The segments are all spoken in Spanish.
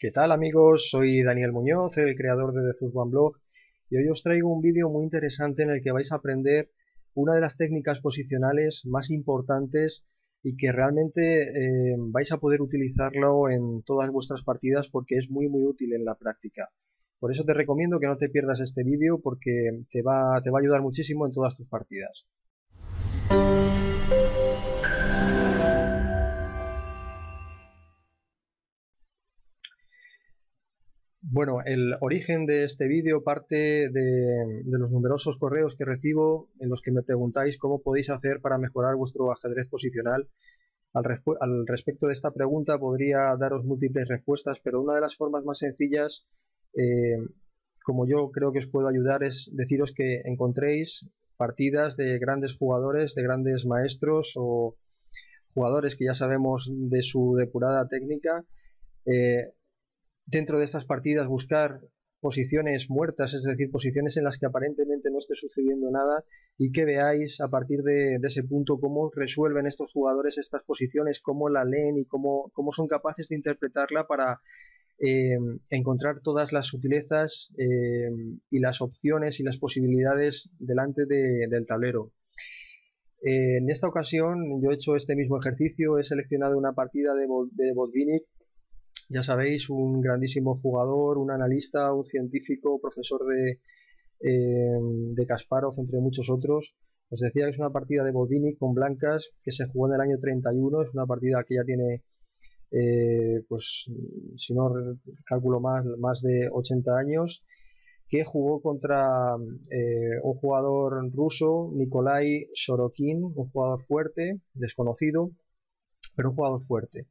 ¿Qué tal amigos? Soy Daniel Muñoz, el creador de The Football Blog, y hoy os traigo un vídeo muy interesante en el que vais a aprender una de las técnicas posicionales más importantes y que realmente vais a poder utilizarlo en todas vuestras partidas porque es muy útil en la práctica. Por eso te recomiendo que no te pierdas este vídeo porque te va a ayudar muchísimo en todas tus partidas. Bueno, el origen de este vídeo parte de los numerosos correos que recibo en los que me preguntáis cómo podéis hacer para mejorar vuestro ajedrez posicional. Al respecto de esta pregunta podría daros múltiples respuestas, pero una de las formas más sencillas, eh, como yo creo que os puedo ayudar, es deciros que encontréis partidas de grandes jugadores, de grandes maestros o jugadores que ya sabemos de su depurada técnica. eh, Dentro de estas partidas buscar posiciones muertas, es decir, posiciones en las que aparentemente no esté sucediendo nada y que veáis a partir de ese punto cómo resuelven estos jugadores estas posiciones, cómo la leen y cómo son capaces de interpretarla para eh, encontrar todas las sutilezas y las opciones y las posibilidades delante del tablero. En esta ocasión yo he hecho este mismo ejercicio, he seleccionado una partida de Botvinnik. Ya sabéis, un grandísimo jugador, un analista, un científico, profesor de Kasparov, entre muchos otros. Os decía que es una partida de Botvinnik con blancas que se jugó en el año 31. Es una partida que ya tiene, pues, si no calculo más de 80 años, que jugó contra un jugador ruso, Nikolai Sorokin, un jugador fuerte, desconocido, pero un jugador fuerte.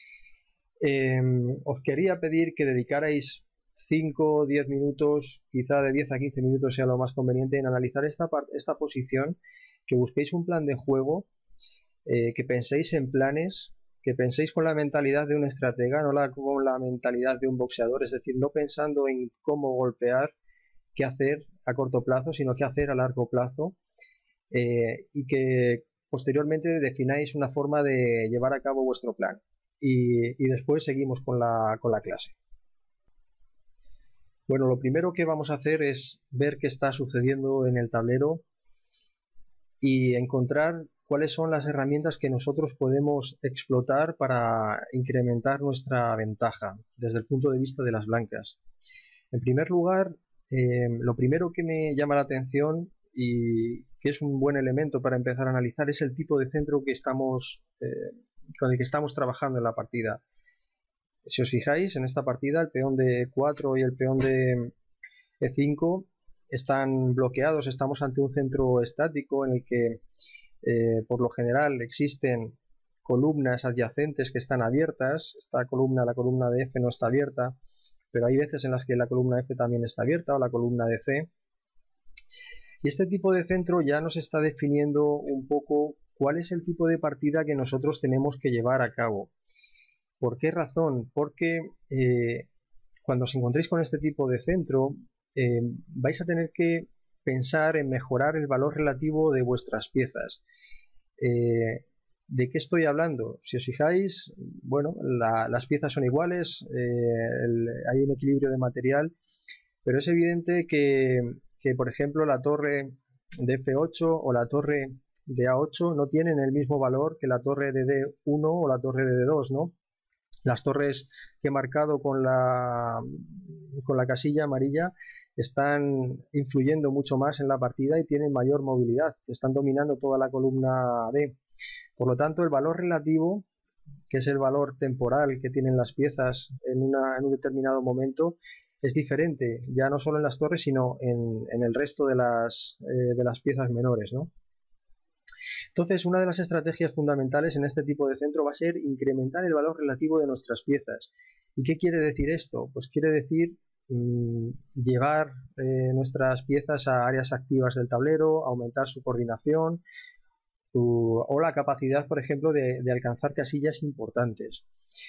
Os quería pedir que dedicarais 5 o 10 minutos, quizá de 10 a 15 minutos sea lo más conveniente, en analizar esta posición, que busquéis un plan de juego, que penséis en planes, que penséis con la mentalidad de un estratega, no con la mentalidad de un boxeador, es decir, no pensando en cómo golpear, qué hacer a corto plazo, sino qué hacer a largo plazo, y que posteriormente defináis una forma de llevar a cabo vuestro plan. Y después seguimos con la clase. Bueno, lo primero que vamos a hacer es ver qué está sucediendo en el tablero y encontrar cuáles son las herramientas que nosotros podemos explotar para incrementar nuestra ventaja desde el punto de vista de las blancas. En primer lugar, lo primero que me llama la atención y que es un buen elemento para empezar a analizar es el tipo de centro que con el que estamos trabajando en la partida. Si os fijáis, en esta partida el peón de 4 y el peón de E5 están bloqueados, estamos ante un centro estático en el que por lo general existen columnas adyacentes que están abiertas. La columna de F no está abierta, pero hay veces en las que la columna F también está abierta, o la columna de C. Y este tipo de centro ya nos está definiendo un poco cuál es el tipo de partida que nosotros tenemos que llevar a cabo. ¿Por qué razón? Porque cuando os encontréis con este tipo de centro, vais a tener que pensar en mejorar el valor relativo de vuestras piezas. ¿De qué estoy hablando? Si os fijáis, bueno, las piezas son iguales, hay un equilibrio de material, pero es evidente que, por ejemplo, la torre de F8 o la torre de A8 no tienen el mismo valor que la torre de D1 o la torre de D2, ¿no? Las torres que he marcado con la casilla amarilla están influyendo mucho más en la partida y tienen mayor movilidad, están dominando toda la columna D. Por lo tanto, el valor relativo, que es el valor temporal que tienen las piezas en un determinado momento, es diferente, ya no solo en las torres, sino en el resto de las piezas menores, ¿no? Entonces, una de las estrategias fundamentales en este tipo de centro va a ser incrementar el valor relativo de nuestras piezas. ¿Y qué quiere decir esto? Pues quiere decir llevar nuestras piezas a áreas activas del tablero, aumentar su coordinación o la capacidad, por ejemplo, de alcanzar casillas importantes.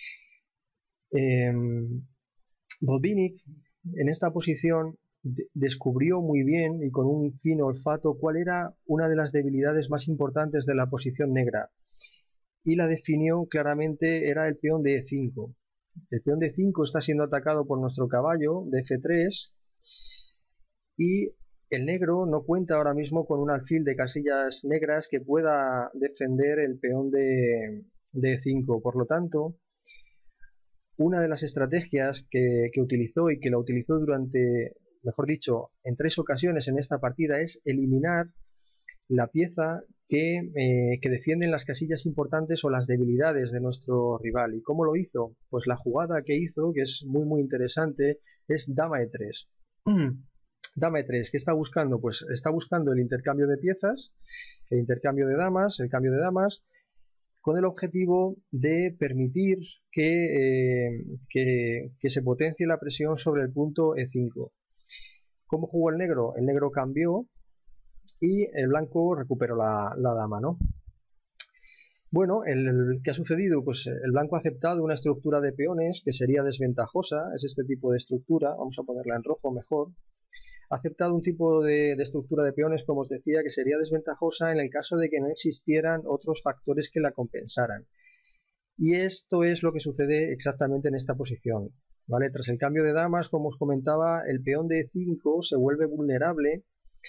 Botvinnik en esta posición descubrió muy bien y con un fino olfato cuál era una de las debilidades más importantes de la posición negra y la definió claramente, era el peón de E5. El peón D5 está siendo atacado por nuestro caballo de F3 y el negro no cuenta ahora mismo con un alfil de casillas negras que pueda defender el peón de D5. Por lo tanto, una de las estrategias que utilizó y que lo utilizó durante, mejor dicho, en 3 ocasiones en esta partida es eliminar la pieza que defienden las casillas importantes o las debilidades de nuestro rival. ¿Y cómo lo hizo? Pues la jugada que hizo, que es muy interesante, es dama E3. Dama E3, ¿qué está buscando? Pues está buscando el intercambio de piezas, el intercambio de damas, el cambio de damas, con el objetivo de permitir que se potencie la presión sobre el punto E5. ¿Cómo jugó el negro? El negro cambió y el blanco recuperó la dama, ¿no? Bueno, ¿qué ha sucedido? Pues el blanco ha aceptado una estructura de peones que sería desventajosa, es este tipo de estructura, vamos a ponerla en rojo mejor. Ha aceptado un tipo de estructura de peones, como os decía, que sería desventajosa en el caso de que no existieran otros factores que la compensaran. Y esto es lo que sucede exactamente en esta posición. ¿Vale? Tras el cambio de damas, como os comentaba, el peón de E5 se vuelve vulnerable,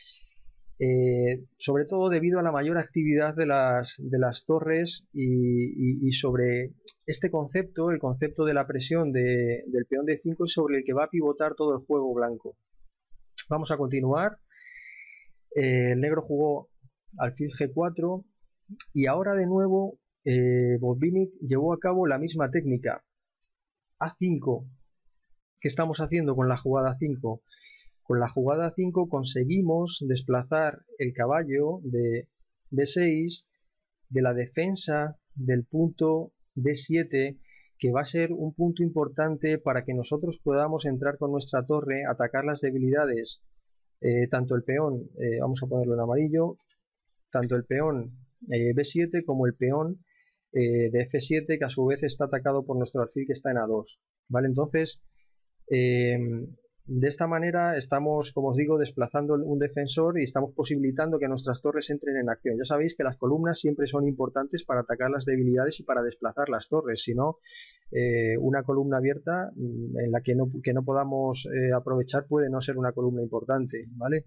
sobre todo debido a la mayor actividad de las torres y sobre este concepto, el concepto de la presión del peón de E5 es sobre el que va a pivotar todo el juego blanco. Vamos a continuar. El negro jugó alfil G4 y ahora de nuevo Botvinnik llevó a cabo la misma técnica. A5. ¿Qué estamos haciendo con la jugada 5? Con la jugada 5 conseguimos desplazar el caballo de B6 de la defensa del punto D7, que va a ser un punto importante para que nosotros podamos entrar con nuestra torre, atacar las debilidades, tanto el peón, vamos a ponerlo en amarillo, tanto el peón B7 como el peón de F7, que a su vez está atacado por nuestro alfil que está en A2. ¿Vale? Entonces, de esta manera estamos, como os digo, desplazando un defensor y estamos posibilitando que nuestras torres entren en acción. Ya sabéis que las columnas siempre son importantes para atacar las debilidades y para desplazar las torres. Si no, una columna abierta en la que no podamos aprovechar puede no ser una columna importante, ¿vale?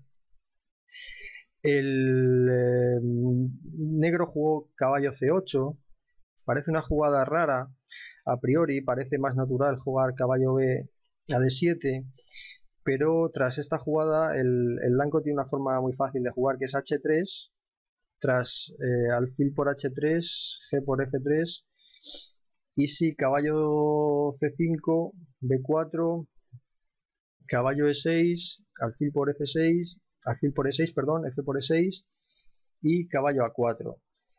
El negro jugó caballo C8. Parece una jugada rara. A priori parece más natural jugar caballo B a D7, pero tras esta jugada el blanco tiene una forma muy fácil de jugar, que es H3, tras alfil por H3, G por F3, y si caballo C5, B4, caballo E6, alfil por F6, alfil por E6, perdón, F por E6 y caballo A4.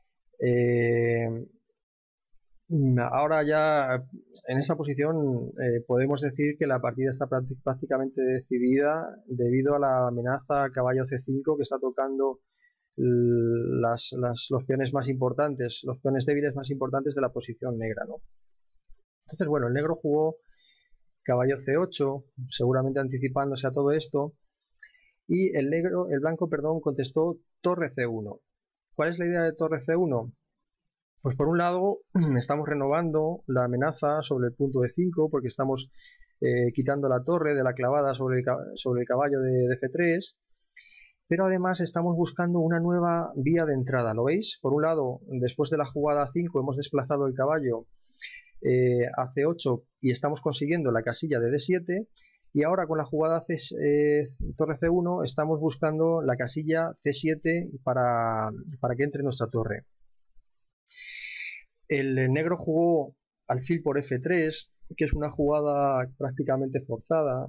Ahora ya en esta posición podemos decir que la partida está prácticamente decidida debido a la amenaza caballo C5 que está tocando los peones más importantes, los peones débiles más importantes de la posición negra, ¿no? Entonces, bueno, el negro jugó caballo C8, seguramente anticipándose a todo esto, y el blanco, perdón, contestó torre C1. ¿Cuál es la idea de torre C1? Pues por un lado estamos renovando la amenaza sobre el punto E5 porque estamos quitando la torre de la clavada sobre el caballo de F3, pero además estamos buscando una nueva vía de entrada, ¿lo veis? Por un lado, después de la jugada 5 hemos desplazado el caballo a C8 y estamos consiguiendo la casilla de D7, y ahora con la jugada torre C1 estamos buscando la casilla C7 para que entre nuestra torre. El negro jugó alfil por F3, que es una jugada prácticamente forzada.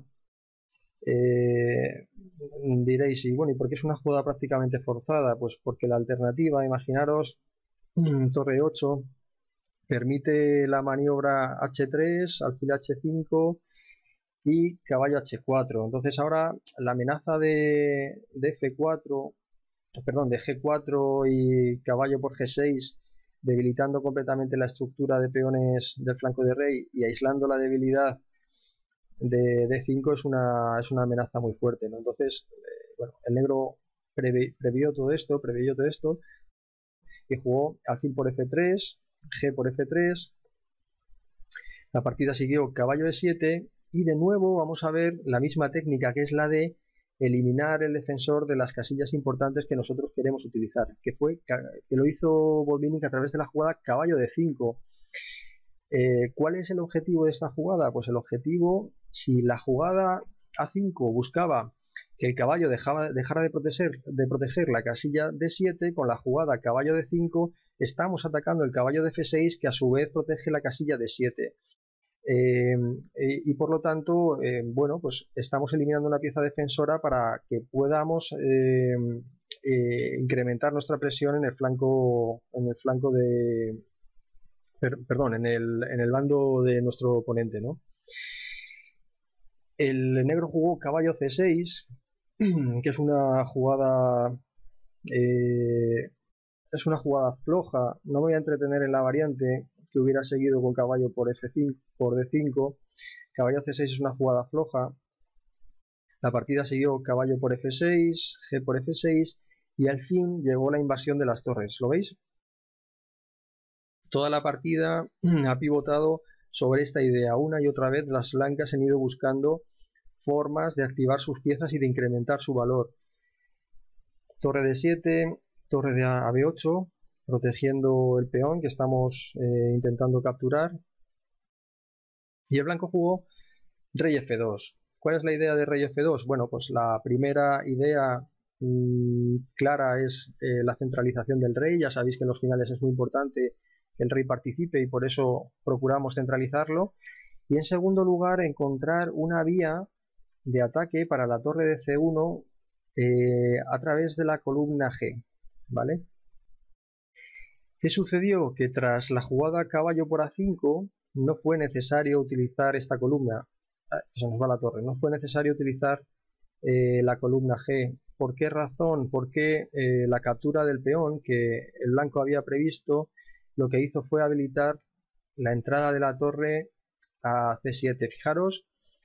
Diréis, y bueno, ¿y por qué es una jugada prácticamente forzada? Pues porque la alternativa, imaginaros, torre 8, permite la maniobra H3, alfil H5 y caballo H4. Entonces ahora la amenaza de F4, perdón, de G4 y caballo por G6, debilitando completamente la estructura de peones del flanco de rey y aislando la debilidad de D5 es una amenaza muy fuerte, ¿no? Entonces, bueno, el negro preveyó todo esto y jugó alfil por F3, G por F3, La partida siguió caballo E7 y de nuevo vamos a ver la misma técnica, que es la de eliminar el defensor de las casillas importantes que nosotros queremos utilizar, que lo hizo Botvinnik a través de la jugada caballo D5. ¿Cuál es el objetivo de esta jugada? Pues el objetivo, si la jugada A5 buscaba que el caballo dejara de proteger la casilla D7, con la jugada caballo D5 estamos atacando el caballo de F6, que a su vez protege la casilla D7. Y por lo tanto, bueno, pues estamos eliminando una pieza defensora para que podamos incrementar nuestra presión en el flanco de, perdón, en el bando de nuestro oponente, ¿no? El negro jugó caballo C6, que es una jugada floja. No me voy a entretener en la variante que hubiera seguido con caballo por F5, por D5. Caballo C6 es una jugada floja. La partida siguió caballo por F6, G por F6 y al fin llegó la invasión de las torres. ¿Lo veis? Toda la partida ha pivotado sobre esta idea. Una y otra vez las blancas han ido buscando formas de activar sus piezas y de incrementar su valor. Torre D7, torre de a B8, protegiendo el peón que estamos intentando capturar. Y el blanco jugó rey F2. ¿Cuál es la idea de rey F2? Bueno, pues la primera idea clara es la centralización del rey. Ya sabéis que en los finales es muy importante que el rey participe y por eso procuramos centralizarlo. Y en segundo lugar, encontrar una vía de ataque para la torre de C1 a través de la columna G, ¿vale? ¿Qué sucedió? Que tras la jugada caballo por A5 no fue necesario utilizar esta columna. Se nos va la torre. No fue necesario utilizar la columna G. ¿Por qué razón? Porque la captura del peón que el blanco había previsto lo que hizo fue habilitar la entrada de la torre a C7. Fijaros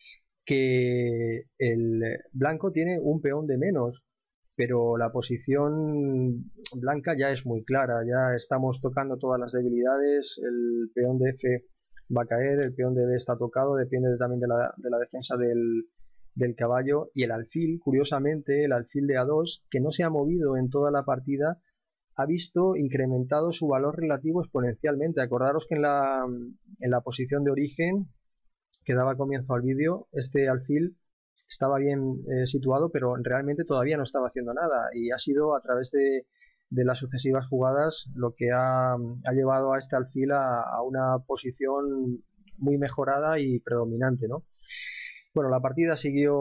que el blanco tiene un peón de menos, pero la posición blanca ya es muy clara, ya estamos tocando todas las debilidades. El peón de F va a caer, el peón de B está tocado, depende también de la defensa del caballo, y el alfil, curiosamente, el alfil de A2, que no se ha movido en toda la partida, ha visto incrementado su valor relativo exponencialmente. Acordaros que en la posición de origen que daba comienzo al vídeo, este alfil estaba bien situado, pero realmente todavía no estaba haciendo nada, y ha sido a través de las sucesivas jugadas lo que ha llevado a este alfil a una posición muy mejorada y predominante, ¿no? Bueno, la partida siguió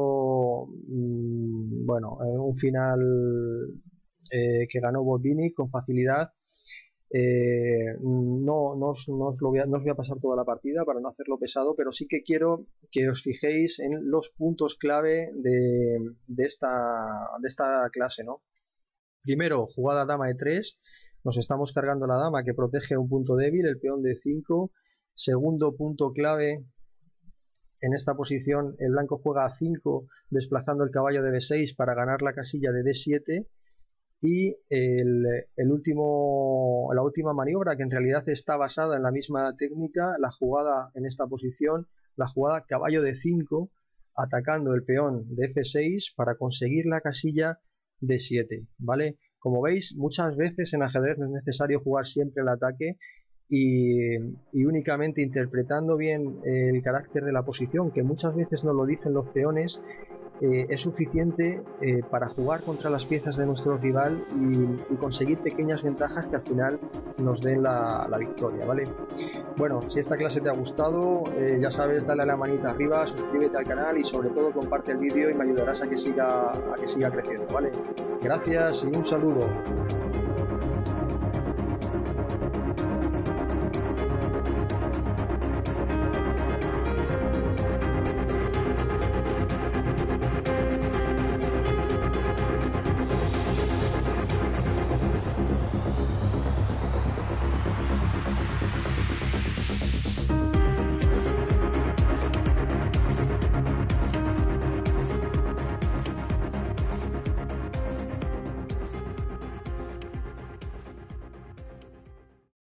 un final que ganó Botvinnik con facilidad. No os voy a pasar toda la partida para no hacerlo pesado, pero sí que quiero que os fijéis en los puntos clave de esta clase, ¿no? Primero, jugada dama E3, nos estamos cargando la dama que protege un punto débil, el peón de 5. Segundo punto clave, en esta posición el blanco juega a 5 desplazando el caballo de B6 para ganar la casilla de D7. Y la última maniobra, que en realidad está basada en la misma técnica, la jugada en esta posición, la jugada caballo de 5, atacando el peón de F6 para conseguir la casilla de 7, ¿vale? Como veis, muchas veces en ajedrez no es necesario jugar siempre el ataque, y únicamente interpretando bien el carácter de la posición, que muchas veces no lo dicen los peones, es suficiente para jugar contra las piezas de nuestro rival y conseguir pequeñas ventajas que al final nos den la victoria, ¿vale? Bueno, si esta clase te ha gustado, ya sabes, dale a la manita arriba, suscríbete al canal y sobre todo comparte el vídeo y me ayudarás a que siga creciendo, ¿vale? Gracias y un saludo.